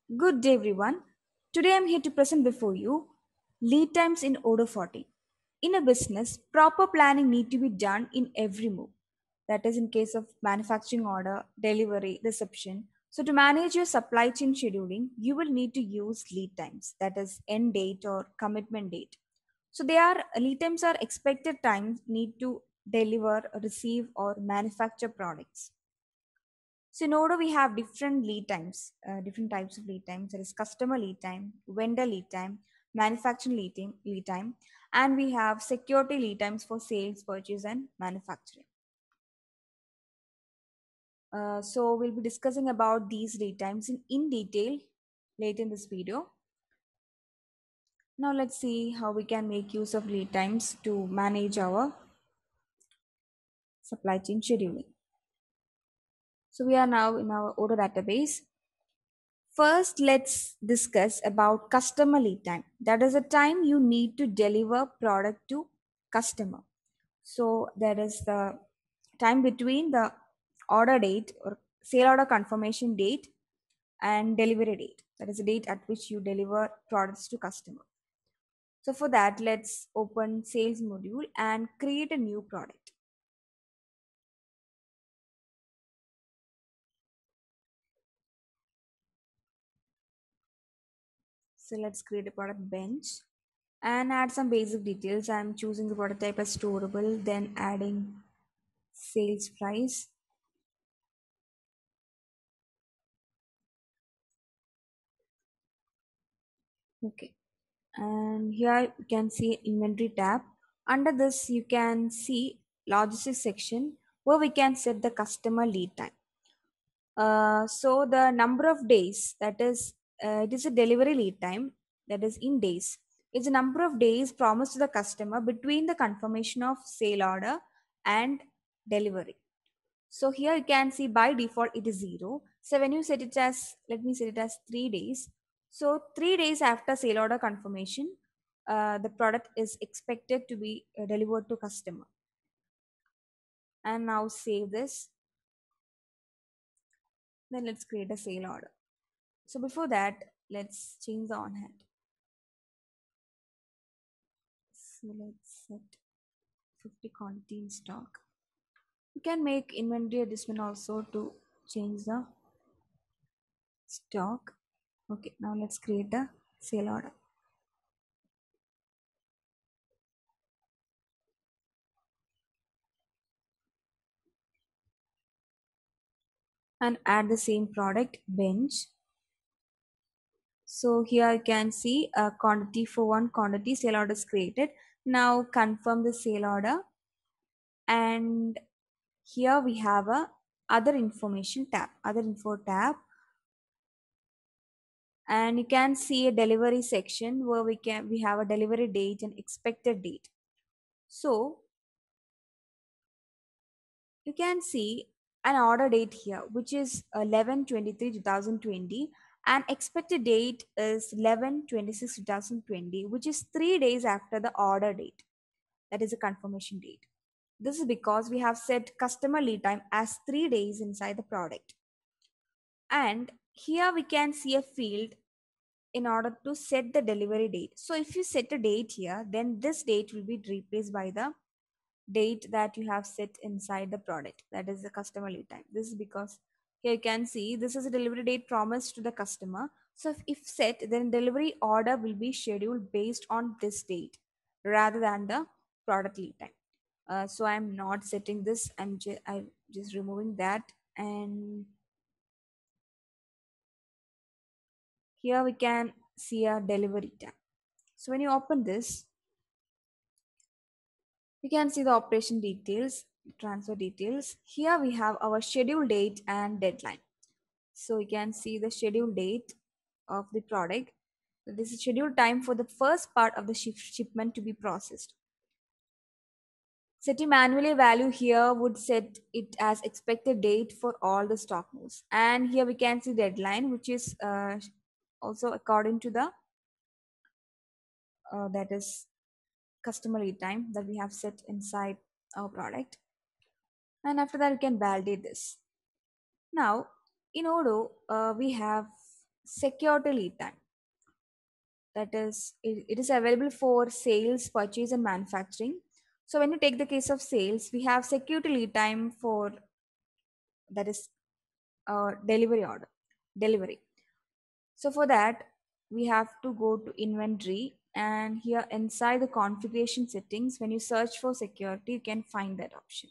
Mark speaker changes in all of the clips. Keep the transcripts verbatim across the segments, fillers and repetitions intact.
Speaker 1: Good day, everyone. Today I'm here to present before you lead times in order forty. In a business, proper planning need to be done in every move. That is in case of manufacturing order, delivery, reception. So to manage your supply chain scheduling, you will need to use lead times. That is end date or commitment date. So they are lead times are expected times need to deliver, receive, or manufacture products. So in order, we have different lead times, uh, different types of lead times. There is customer lead time, vendor lead time, manufacturing lead time, lead time, and we have security lead times for sales, purchase, and manufacturing. Uh, so we'll be discussing about these lead times in, in detail later in this video. Now let's see how we can make use of lead times to manage our supply chain scheduling. So we are now in our order database. First, let's discuss about customer lead time. That is the time you need to deliver product to customer. So that is the time between the order date or sale order confirmation date and delivery date. That is the date at which you deliver products to customer. So for that, let's open sales module and create a new product. So let's create a product bench and add some basic details. I'm choosing the product type as storable, then adding sales price. Okay, and here you can see inventory tab. Under this you can see logistics section where we can set the customer lead time. Uh, so the number of days, that is uh, it is a delivery lead time, that is in days. It's a number of days promised to the customer between the confirmation of sale order and delivery. So here you can see by default it is zero. So when you set it as, let me set it as three days. So three days after sale order confirmation, uh, the product is expected to be uh, delivered to customer. And now save this. Then let's create a sale order. So before that, let's change the on hand. So let's set fifty quantity in stock. You can make inventory adjustment also to change the stock. Okay, now let's create a sale order. And add the same product bench. So here you can see a quantity for one quantity sale order is created. Now confirm the sale order, and here we have a other information tab, other info tab, and you can see a delivery section where we can we have a delivery date and expected date. So you can see an order date here, which is eleven twenty-three two thousand twenty, and expected date is eleven twenty-six two thousand twenty, which is three days after the order date. That is a confirmation date. This is because we have set customer lead time as three days inside the product. And here we can see a field in order to set the delivery date. So if you set a date here, then this date will be replaced by the date that you have set inside the product, that is the customer lead time. This is because here you can see this is a delivery date promised to the customer. So if, if set, then delivery order will be scheduled based on this date rather than the product lead time. Uh, so I'm not setting this, i'm just i'm just removing that. And here we can see a delivery tab. So when you open this, you can see the operation details, transfer details. Here we have our schedule date and deadline. So you can see the schedule date of the product. This is schedule time for the first part of the ship shipment to be processed. Setting manually value here would set it as expected date for all the stock moves. And here we can see deadline, which is uh, also according to the uh, that is customer lead time that we have set inside our product. And after that, you can validate this. Now, in Odoo, uh, we have security lead time. That is, it, it is available for sales, purchase, and manufacturing. So when you take the case of sales, we have security lead time for, that is, uh, delivery order, delivery. So for that, we have to go to inventory, and here inside the configuration settings, when you search for security, you can find that option.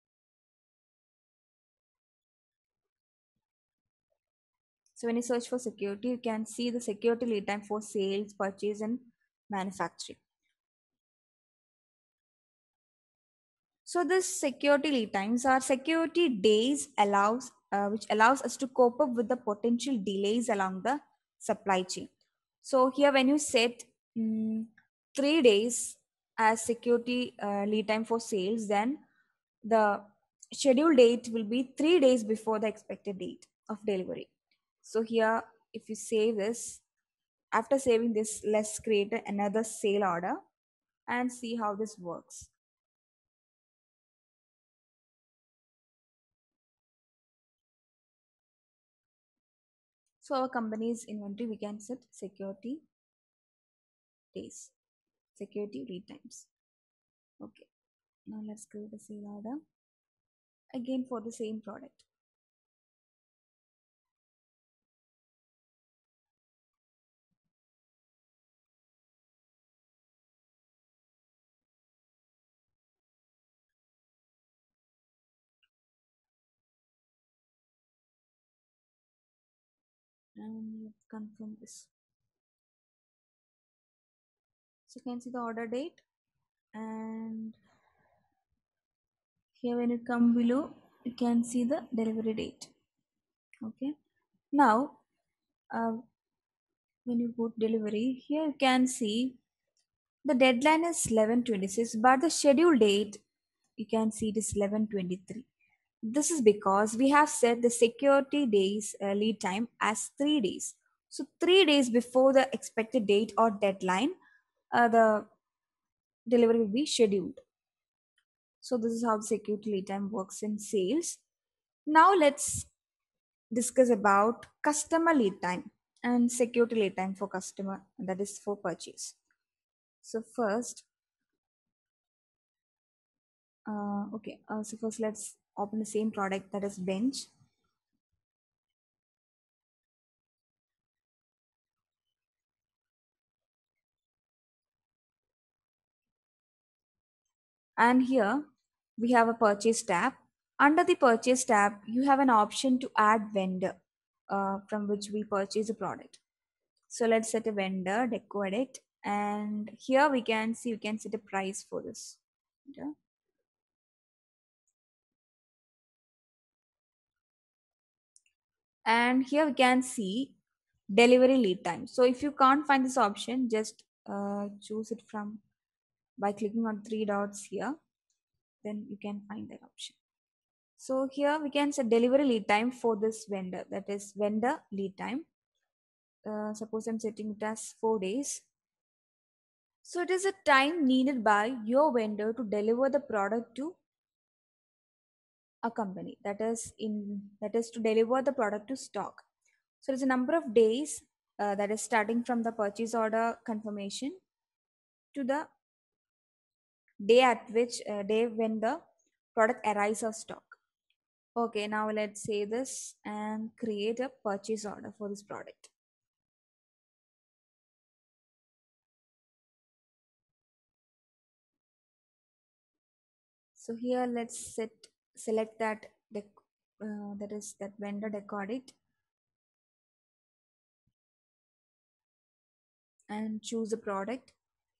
Speaker 1: So when you search for security, you can see the security lead time for sales, purchase, and manufacturing. So this security lead times are security days allows uh, which allows us to cope up with the potential delays along the supply chain. So here when you set mm, three days as security uh, lead time for sales, then the scheduled date will be three days before the expected date of delivery. So here if you save this, after saving this, let's create another sale order and see how this works. So our company's inventory, we can set security days, security lead times. Okay, now let's create a sale order again for the same product. And let's confirm this. So you can see the order date, and here when you come below, you can see the delivery date. Okay, now uh, when you go to delivery, here you can see the deadline is eleven twenty-six, but the schedule date you can see it is eleven twenty-three. This is because we have set the security days uh, lead time as three days. So three days before the expected date or deadline, uh, the delivery will be scheduled. So this is how the security lead time works in sales. Now let's discuss about customer lead time and security lead time for customer, that is for purchase. So first, uh, okay, uh, so first let's open the same product, that is bench. And here we have a purchase tab. Under the purchase tab, you have an option to add vendor uh, from which we purchase a product. So let's set a vendor, deco edit, and here we can see we can set a price for this. Yeah. And here we can see delivery lead time. So if you can't find this option, just uh, choose it from by clicking on three dots here, then you can find that option. So here we can set delivery lead time for this vendor, that is vendor lead time. Uh, suppose I'm setting it as four days. So it is a time needed by your vendor to deliver the product to a company. That is in that is to deliver the product to stock. So it's a number of days uh, that is starting from the purchase order confirmation to the day at which uh, day when the product arrives of stock. Okay, now let's say this and create a purchase order for this product. So here let's set select that dec, uh, that is that vendor deco edit and choose a product.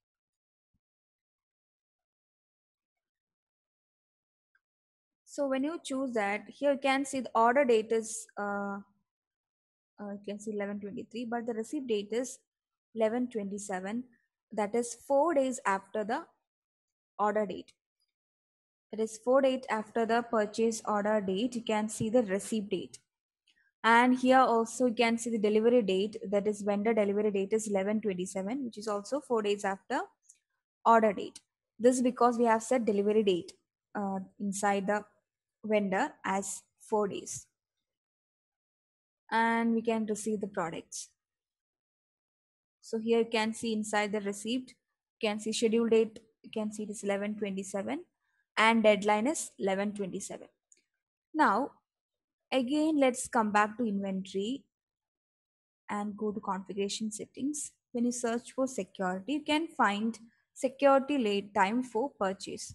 Speaker 1: So when you choose that, here you can see the order date is uh, uh, you can see eleven twenty-three, but the receipt date is eleven twenty-seven. That is four days after the order date. That is four days after the purchase order date. You can see the receipt date. And here also you can see the delivery date, that is vendor delivery date is eleven twenty-seven, which is also four days after order date. This is because we have set delivery date uh, inside the vendor as four days. and we can receive the products. So here you can see inside the receipt, you can see schedule date, you can see it is eleven twenty-seven and deadline is eleven twenty-seven. Now again, let's come back to inventory and go to configuration settings. When you search for security, you can find security lead time for purchase.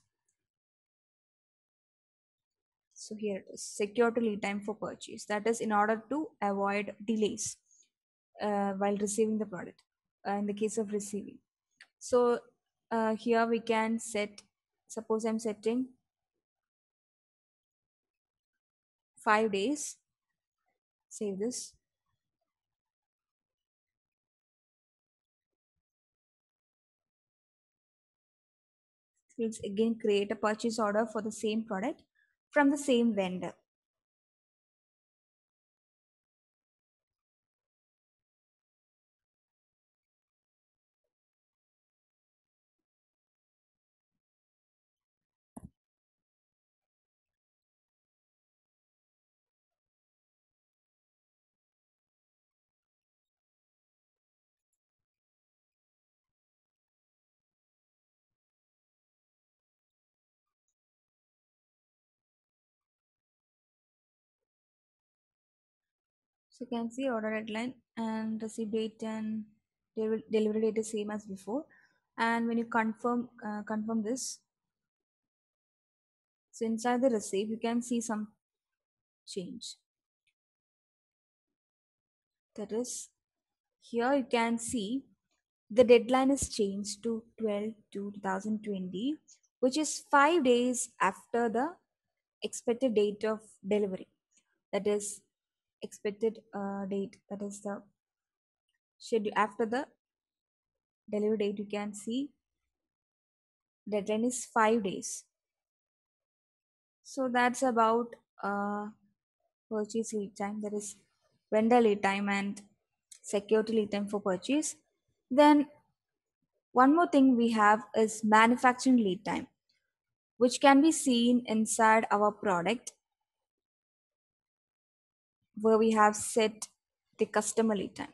Speaker 1: So here it is, security lead time for purchase. That is in order to avoid delays uh, while receiving the product uh, in the case of receiving. So uh, here we can set, suppose I'm setting five days, save this. Let's again create a purchase order for the same product from the same vendor. So you can see order deadline and receive date and deliver- delivery date is same as before. And when you confirm uh, confirm this, so inside the receipt you can see some change. That is, here you can see the deadline is changed to twelve to two thousand twenty, which is five days after the expected date of delivery. That is expected uh, date. That is the schedule after the delivery date. You can see deadline is five days. So that's about uh, purchase lead time. There is vendor lead time and security lead time for purchase. Then one more thing we have is manufacturing lead time, which can be seen inside our product where we have set the customer lead time.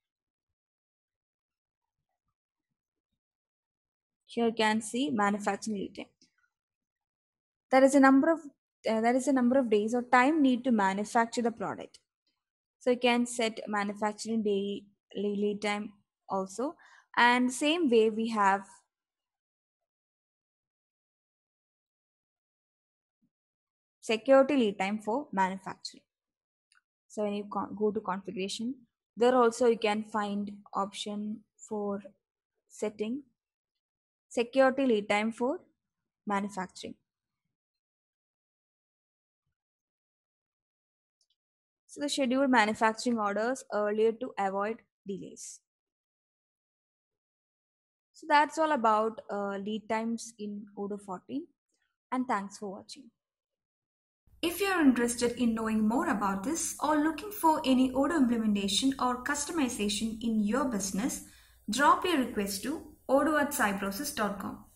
Speaker 1: Here you can see manufacturing lead time. There is a number of uh, there is a number of days or time need to manufacture the product. So you can set manufacturing day lead time also. And same way we have security lead time for manufacturing. So when you go to configuration, there also you can find option for setting security lead time for manufacturing. So the schedule manufacturing orders earlier to avoid delays. So that's all about uh, lead times in Odoo fourteen, and thanks for watching. If you're interested in knowing more about this or looking for any Odoo implementation or customization in your business, drop your request to odoo at cybrosys dot com.